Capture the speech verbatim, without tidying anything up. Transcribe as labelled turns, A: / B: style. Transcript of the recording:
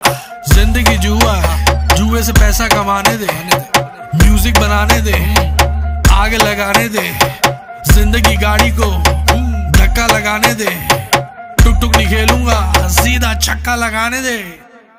A: जिंदगी जुआ है, जुए से पैसा कमाने दे, म्यूजिक बनाने दे, आग लगाने दे, जिंदगी गाड़ी को धक्का लगाने दे, टुक टुक नहीं खेलूंगा, सीधा छक्का लगाने दे।